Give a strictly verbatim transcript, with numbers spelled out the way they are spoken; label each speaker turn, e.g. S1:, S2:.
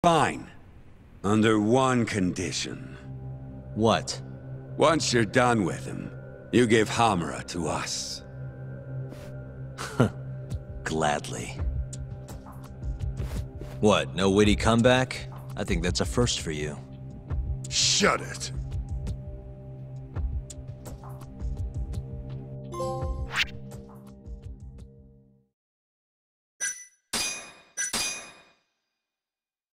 S1: Fine. Under one condition.
S2: What?
S1: Once you're done with him, you give Hamura to us.
S2: Gladly. What, no witty comeback? I think that's a first for you.
S3: Shut it.